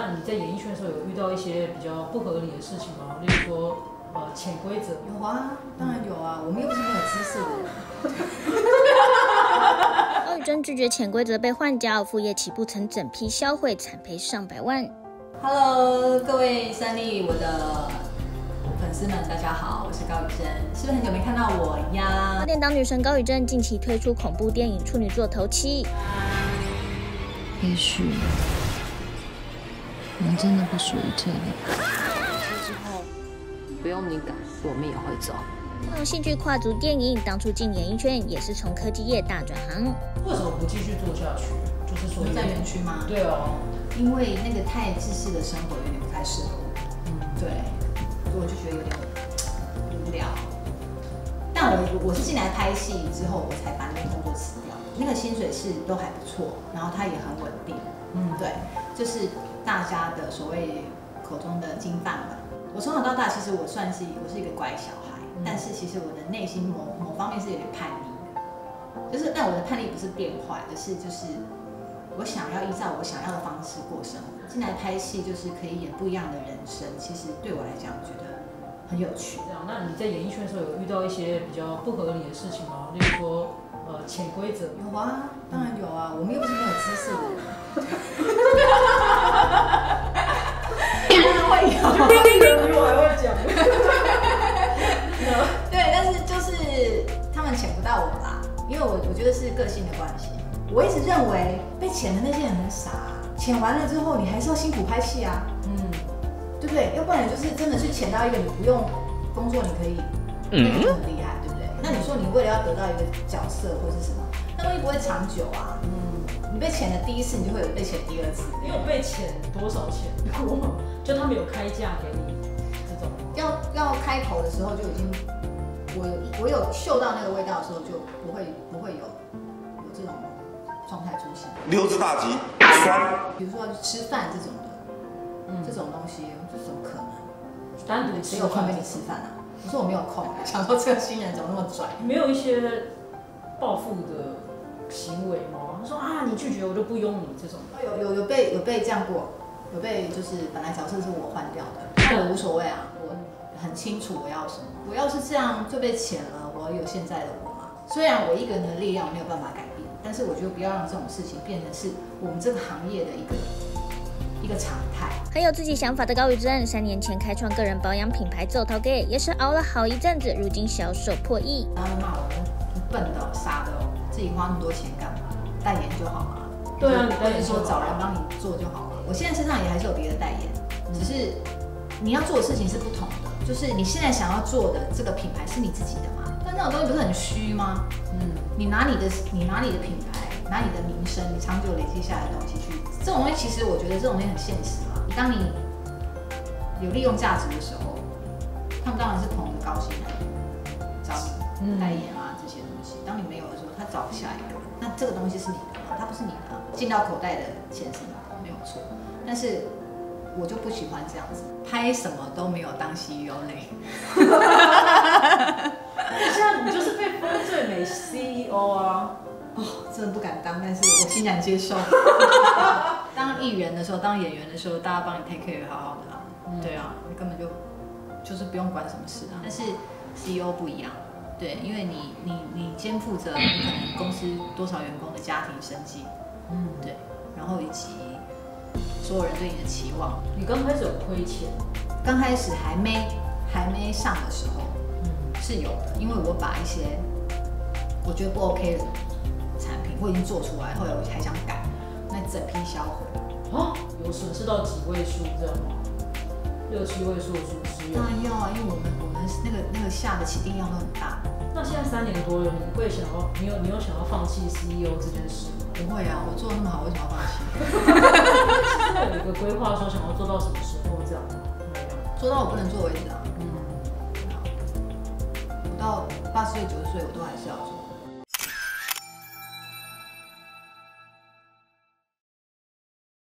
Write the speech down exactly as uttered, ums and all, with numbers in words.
那你在演艺圈的时候有遇到一些比较不合理的事情吗？例如说，呃，潜规则？ 有啊，当然有啊，我们又不是没有知识的人。 高宇真拒绝潜规则被换角，副业起步成整批销毁，惨赔上百万。 Hello， 各位三立我的粉丝们，大家好，我是高宇真，是不是很久没看到我呀？ 八点档女神高宇真近期推出恐怖电影《处女座头七》， 也许我们真的不属于这里。 之后不用你赶，我们也会走。 这种戏剧跨足电影，当初进演艺圈也是从科技业大转行。 为什么不继续做下去？就是说在园区吗？ 对哦， 因为那个太自私的生活有点不太适合我。嗯，对，所以我就觉得有点无聊。但我我是进来拍戏之后，我才把那个工作辞掉。那个薪水是都还不错，然后它也很稳定。嗯，对，就是大家的所谓口中的金饭碗。我从小到大，其实我算是我是一个乖小孩，嗯、但是其实我的内心某某方面是有点叛逆的，就是但我的叛逆不是变坏，而是就是我想要依照我想要的方式过生活。进来拍戏就是可以演不一样的人生，其实对我来讲，我觉得很有趣。 这样，那你在演艺圈的时候有遇到一些比较不合理的事情吗？例如说，呃，潜规则？ 有啊，当然有啊，我们又不是没有知识的人。当然会有， 比我还会讲。 对，但是就是他们潜不到我啦，因为我我觉得是个性的关系。我一直认为被潜的那些人很傻，潜完了之后你还是要辛苦拍戏啊，嗯，对不对？要不然你就是真的去潜到一个你不用工作，你可以，那你就很厉害，对不对？那你说你为了要得到一个角色或是什么，那东西不会长久啊，嗯，你被潜的第一次，你就会有被潜第二次。 你有被潜多少钱过吗？就他们有开价给你这种？ 要要开头的时候就已经，我我有嗅到那个味道的时候，就不会不会有有这种状态出现。 溜之大吉，酸。 比如说要去吃饭这种的，嗯，这种东西，这怎么可能？ 单独谁有空跟你吃饭啊？你说我没有空，想说这个新人怎么那么拽？ 没有一些报复的行为吗？他说啊，你拒绝我就不用你这种。 有有有被有被这样过，有被就是本来角色是我换掉的，但我无所谓啊，我很清楚我要什么。我要是这样就被遣了，我有现在的我吗？虽然我一个人的力量没有办法改变，但是我觉得不要让这种事情变成是我们这个行业的一个一个常态。 很有自己想法的高宇真，三年前开创个人保养品牌走头给，也是熬了好一阵子，如今销售破亿。 然后骂我笨的、傻的，自己花那么多钱干嘛？代言就好嘛。 对啊，你代言说找人帮你做就好了。我现在身上也还是有别的代言，只是你要做的事情是不同的。就是你现在想要做的这个品牌是你自己的嘛？但那种东西不是很虚吗？嗯，你拿你的你拿你的品牌，拿你的名声，你长久累积下来的东西去，这种东西其实我觉得这种东西很现实嘛。当你有利用价值的时候，他们当然是捧着高薪来找你代言啊这些东西。当你没有的时候，他找下一个，那这个东西是你的吗？它不是你的，进到口袋的钱是你的，没有错。但是我就不喜欢这样子，拍什么都没有当 C E O 累。 现在你就是被封最美 C E O 啊！ 哦，真的不敢当，但是我欣然接受。当艺人的时候，当演员的时候，大家帮你 take care 好好的啊。嗯、对啊，你根本就就是不用管什么事啊。但是 C E O 不一样，对，因为你你你肩负着你可能公司多少员工的家庭生计，嗯，对，然后以及所有人对你的期望。 你刚开始有亏钱？ 刚开始还没还没上的时候，嗯，是有的，因为我把一些我觉得不 OK 的产品我已经做出来，后来我还想改，那整批销毁。 啊，有损失到几位数这样吗？六七位数损失？ 当然要啊，因为我们我们那个那个下的起订量都很大。 那现在三年多了，你会想要你有你有想要放弃 C E O 这件事吗？ 不会啊，我做的那么好，为什么要放弃？ 其实有一个规划说想要做到什么时候这样吗？没有， 做到我不能做为止啊。嗯，我到八十岁九十岁我都还是要做。